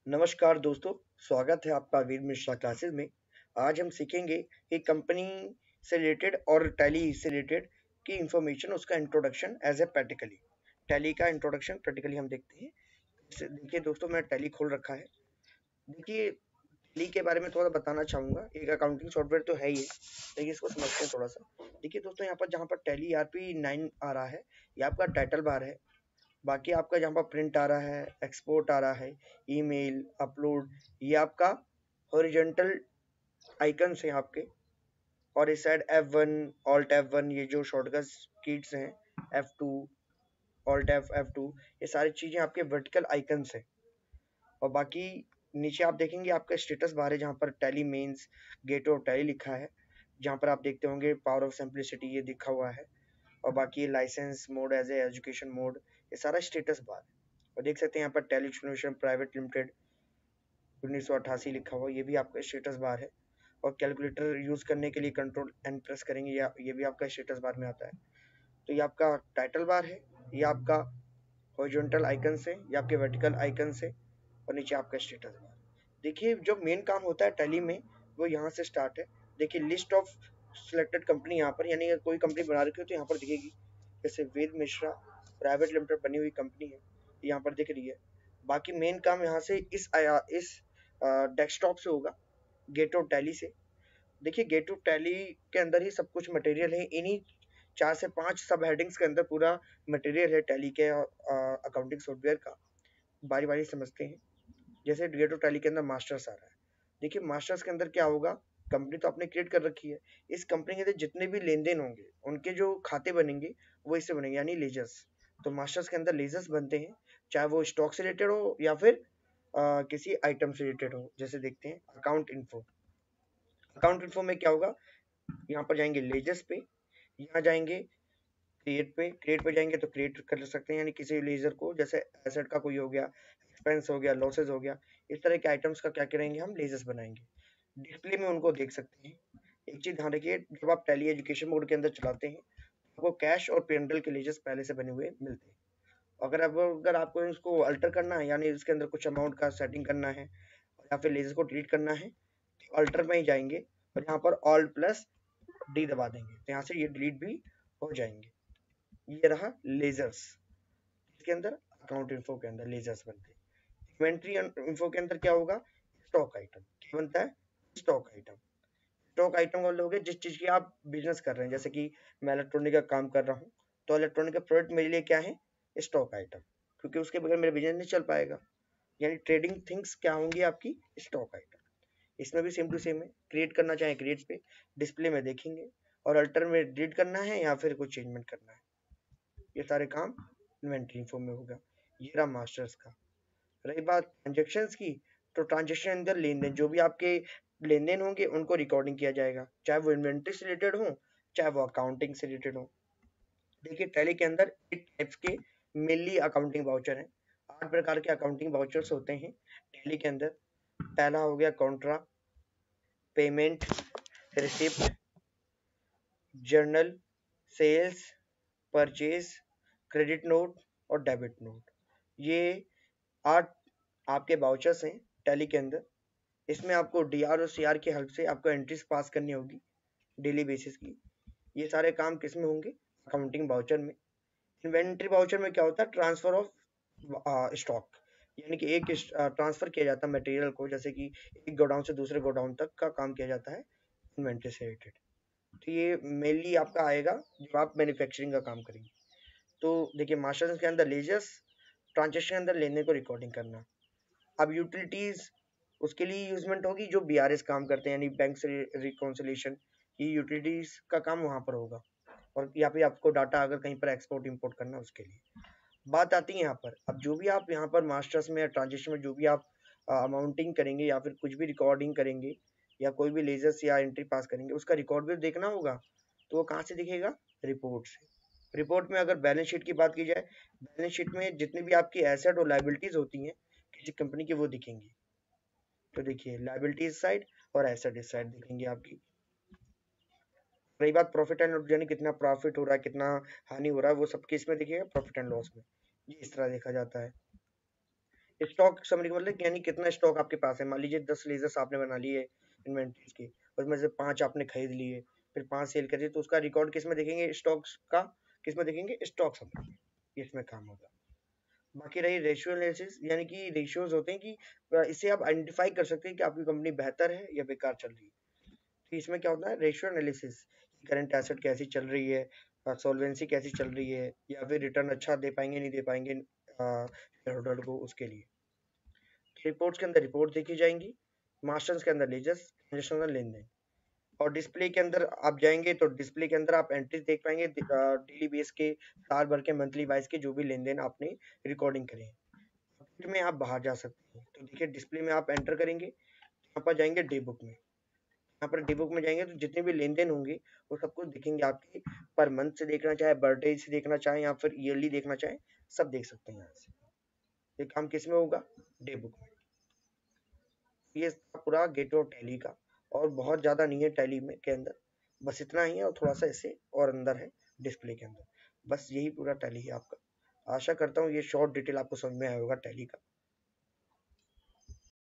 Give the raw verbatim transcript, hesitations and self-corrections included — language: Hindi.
नमस्कार दोस्तों, स्वागत है आपका वीर मिश्रा क्लासेस में। आज हम सीखेंगे कि कंपनी से रिलेटेड और टैली से रिलेटेड की इंफॉर्मेशन, उसका introduction as a practically. Tally का इंट्रोडक्शन प्रैक्टिकली हम देखते हैं। जैसे देखिए दोस्तों, मैं टैली खोल रखा है। देखिए, टैली के बारे में थोड़ा बताना चाहूँगा। एक अकाउंटिंग सॉफ्टवेयर तो है ही है, लेकिन इसको समझते हैं थोड़ा सा। देखिए दोस्तों, यहाँ पर जहाँ पर टैली आर पी नाइन आ रहा है, ये आपका टाइटल बार है। बाकी आपका जहाँ पर प्रिंट आ रहा है, एक्सपोर्ट आ रहा है, ईमेल, अपलोड, ये आपका हॉरिजॉन्टल आइकन्स हैं आपके। और इस side F one, alt F one, ये जो शॉर्टकट कीज हैं, F two, alt F, F two, ये सारी चीज़ें आपके वर्टिकल आइकन्स हैं। और बाकी नीचे आप देखेंगे आपका स्टेटस बार है, जहाँ पर Tally mains gate of Tally लिखा है। जहाँ पर आप देखते होंगे पावर ऑफ सिंप्लिसिटी ये लिखा हुआ है। और बाकी license mode as a education mode, ये सारा स्टेटस बार है। और देख सकते हैं यहाँ पर टेली सॉल्यूशन प्राइवेट लिमिटेड उन्नीस सौ अट्ठासी लिखा हुआ, ये भी आपका स्टेटस बार है। और कैलकुलेटर यूज करने के लिए कंट्रोल एन प्रेस करेंगे, या ये भी आपका स्टेटस बार में आता है। तो ये आपका टाइटल बार है, ये आपका हॉरिजॉन्टल आइकन से, ये आपके वर्टिकल आइकन से, और नीचे आपका स्टेटस बार। देखिए, जो मेन काम होता है टैली में, वो यहाँ से स्टार्ट है। देखिए, लिस्ट ऑफ सिलेक्टेड कंपनी यहाँ पर, यानी अगर कोई कंपनी बना रखी हो तो यहाँ पर दिखेगी। जैसे वेद मिश्रा प्राइवेट लिमिटेड बनी हुई कंपनी है, यहाँ पर दिख रही है। बाकी मेन काम यहाँ से इस आया इस डेस्कटॉप से होगा, गेट ऑफ टैली से। देखिए, गेट ऑफ टैली के अंदर ही सब कुछ मटेरियल है। इन्हीं चार से पांच सब हेडिंग्स के अंदर पूरा मटेरियल है टैली के अकाउंटिंग सॉफ्टवेयर का। बारी बारी समझते हैं। जैसे गेट ऑफ टैली के अंदर मास्टर्स आ रहा है। देखिए, मास्टर्स के अंदर क्या होगा, कंपनी तो आपने क्रिएट कर रखी है। इस कंपनी के अंदर जितने भी लेन देन होंगे, उनके जो खाते बनेंगे वो इससे बनेंगे, यानी लेजर्स। तो मास्टर्स के अंदर लेजर्स बनते हैं, चाहे वो स्टॉक से रिलेटेड हो या फिर आ, किसी आइटम से रिलेटेड हो। जैसे देखते हैं अकाउंट इन्फो। अकाउंट इन्फो में क्या होगा, यहाँ पर जाएंगे लेजर्स पे, यहाँ जाएंगे क्रिएट पे। क्रिएट पे जाएंगे तो क्रिएट कर सकते हैं, यानी किसी लेजर को, जैसे एसेट का कोई हो गया, एक्सपेंस हो गया, लॉसेज हो गया, इस तरह के आइटम्स का क्या करेंगे, हम लेजर्स बनाएंगे। डिस्प्ले में उनको देख सकते हैं। एक चीज ध्यान रखिए, जब आप टैली एजुकेशन मोड के अंदर चलाते हैं, आपको कैश और पेंडल के लेजर्स पहले से बने हुए मिलते हैं। अगर अब अगर आपको इसको अल्टर करना है, यानी इसके अंदर कुछ अमाउंट का सेटिंग करना है या फिर लेजर को डिलीट करना है, तो अल्टर में ही जाएंगे और यहाँ पर ऑल्ट प्लस डी दबा देंगे, तो यहाँ से ये डिलीट भी हो जाएंगे। ये रहा लेजर्स। इसके अंदर अकाउंट इन्फो के अंदर लेजर्स बनते हैं। इन्वेंट्री इन्फो के अंदर क्या होगा, स्टॉक आइटम। क्या बनता है, स्टॉक आइटम। स्टॉक आइटम का लोगे जिस चीज की आप बिजनेस कर रहे हैं। जैसे कि मैं इलेक्ट्रॉनिक का काम कर रहा हूँ, तो इलेक्ट्रॉनिक का प्रोडक्ट मेरे लिए क्या है, स्टॉक आइटम, क्योंकि उसके बगैर मेरा बिजनेस नहीं चल पाएगा। यानी ट्रेडिंग थिंग्स क्या होंगी आपकी, स्टॉक आइटम। इसमें भी सेम टू सेम है, क्रिएट करना चाहे क्रिएट पे, डिस्प्ले में देखेंगे, और अल्टर में डिलीट करना है या फिर कुछ चेंजमेंट करना है, ये सारे काम इन्वेंट्री इन्फो में होगा। ये रहा मास्टर्स का। रही बात ट्रांजेक्शन्स की, तो ट्रांजेक्शन अंदर लेन देन, जो भी आपके लेन देन होंगे उनको रिकॉर्डिंग किया जाएगा, चाहे वो इन्वेंट्री से रिलेटेड हो, चाहे वो अकाउंटिंग से रिलेटेड हो। देखिए, टैली के अंदर एट टाइप्स के मेनली अकाउंटिंग वाउचर हैं। आठ प्रकार के अकाउंटिंग वाउचर्स होते हैं टैली के अंदर। पहला हो गया contra, payment, receipt, journal, sales, purchase, credit note और डेबिट नोट। ये आठ आपके वाउचर्स हैं टैली के अंदर। इसमें आपको डीआर और सीआर की हेल्प से आपको एंट्रीज पास करनी होगी डेली बेसिस की। ये सारे काम किस में होंगे, अकाउंटिंग वाउचर में। इन्वेंट्री वाउचर में क्या होता है, ट्रांसफर ऑफ स्टॉक, यानी कि एक ट्रांसफर किया जाता है मटेरियल को, जैसे कि एक गोडाउन से दूसरे गोडाउन तक का काम किया जाता है इन्वेंट्री से रिलेटेड। तो ये मेनली आपका आएगा जब आप मैन्युफैक्चरिंग का काम करेंगे। तो देखिए, मास्टर्स के अंदर लेजर्स, ट्रांजेक्शन के अंदर लेने को रिकॉर्डिंग करना। अब यूटिलिटीज उसके लिए यूजमेंट होगी जो बीआरएस काम करते हैं, यानी बैंक से रिकॉन्सिलेशन, ये यूटिलिटीज का काम वहां पर होगा। और या फिर आपको डाटा अगर कहीं पर एक्सपोर्ट इंपोर्ट करना, उसके लिए बात आती है यहाँ पर। अब जो भी आप यहाँ पर मास्टर्स में या ट्रांजेक्शन में जो भी आप अमाउंटिंग करेंगे या फिर कुछ भी रिकॉर्डिंग करेंगे या कोई भी लेजर्स या एंट्री पास करेंगे, उसका रिकॉर्ड भी देखना होगा। तो वो कहाँ से दिखेगा, रिपोर्ट से। रिपोर्ट में अगर बैलेंस शीट की बात की जाए, बैलेंस शीट में जितनी भी आपकी एसेट और लाइबिलिटीज होती हैं किसी कंपनी की, वो दिखेंगी। तो देखिए, लाइबिलिटीज साइड और एसेट इस साइड दिखेंगी आपकी। रही बात प्रॉफिट एंड लॉस, यानी कितना प्रॉफिट हो रहा है, कितना हानि हो रहा है, वो सब किस में दिखेगा, प्रॉफिट एंड लॉस में। ये इस तरह देखा जाता है। स्टॉक समरी का मतलब यानी कितना स्टॉक आपके पास है। मान लीजिए दस लेजर्स आपने बना लिए इन्वेंट्रीज के, उसमें से पांच आपने खरीद लिए, फिर पांच सेल कर दिए, तो उसका रिकॉर्ड किस में देखेंगे, स्टॉक्स का किस में देखेंगे, स्टॉक समरी में, इसमें काम होगा। बाकी रही रेशियो एनालिसिस, यानी कि रेशियोज होते हैं कि अ, इससे आप आइडेंटिफाई कर सकते हैं कि आपकी कंपनी बेहतर है या बेकार चल रही है। तो इसमें क्या होता है, रेशियो एनालिसिस, करंट एसेट कैसी चल रही है, सॉल्वेंसी कैसी चल रही है, या फिर रिटर्न अच्छा दे पाएंगे नहीं दे पाएंगे शेयर होल्डर को, उसके लिए। रिपोर्ट्स के अंदर रिपोर्ट देखी जाएंगी, मास्टर्स के अंदर लेजर्स, ट्रांजेक्शनल लेन देन, और डिस्प्ले के अंदर आप जाएंगे तो डिस्प्ले के अंदर आप एंट्रीज देख पाएंगे, डेली बेस के, साल भर के, मंथली वाइज के, जो भी लेन देन आपने रिकॉर्डिंग करे हैं। में आप बाहर जा सकते हैं, तो देखिए डिस्प्ले में आप एंटर करेंगे, यहाँ पर जाएंगे डे बुक में, यहाँ पर डे बुक में जाएंगे तो जितने भी लेन देन होंगे वो सब कुछ दिखेंगे आपके, पर मंथ से देखना चाहे, बर्थडे से देखना चाहे, या फिर ईयरली देखना चाहे, सब देख सकते हैं यहाँ से। ये काम किस में होगा, डे बुक में। ये था पूरा गेटवे ऑफ टैली का, और बहुत ज्यादा नहीं है टैली में के अंदर, बस इतना ही है, और थोड़ा सा इससे और अंदर है डिस्प्ले के अंदर। बस यही पूरा टैली है आपका। आशा करता हूँ ये शॉर्ट डिटेल आपको समझ में आया होगा टैली का।